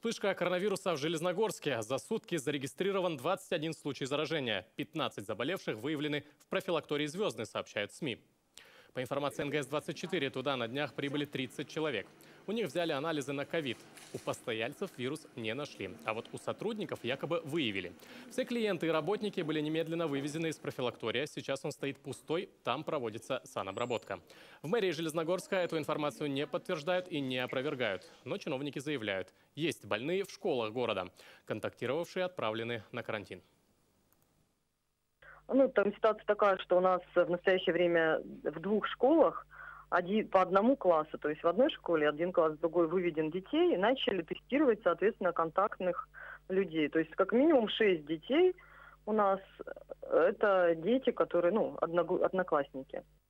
Вспышка коронавируса в Железногорске. За сутки зарегистрирован 21 случай заражения. 15 заболевших выявлены в профилактории «Звездный», сообщают СМИ. По информации НГС-24, туда на днях прибыли 30 человек. У них взяли анализы на ковид. У постояльцев вирус не нашли, а вот у сотрудников якобы выявили. Все клиенты и работники были немедленно вывезены из профилактория. Сейчас он стоит пустой, там проводится санобработка. В мэрии Железногорска эту информацию не подтверждают и не опровергают. Но чиновники заявляют, есть больные в школах города. Контактировавшие отправлены на карантин. Там ситуация такая, что у нас в настоящее время в двух школах по одному классу, то есть в одной школе один класс, в другой выведен детей, и начали тестировать, соответственно, контактных людей. То есть как минимум 6 детей у нас, это дети, которые, одноклассники.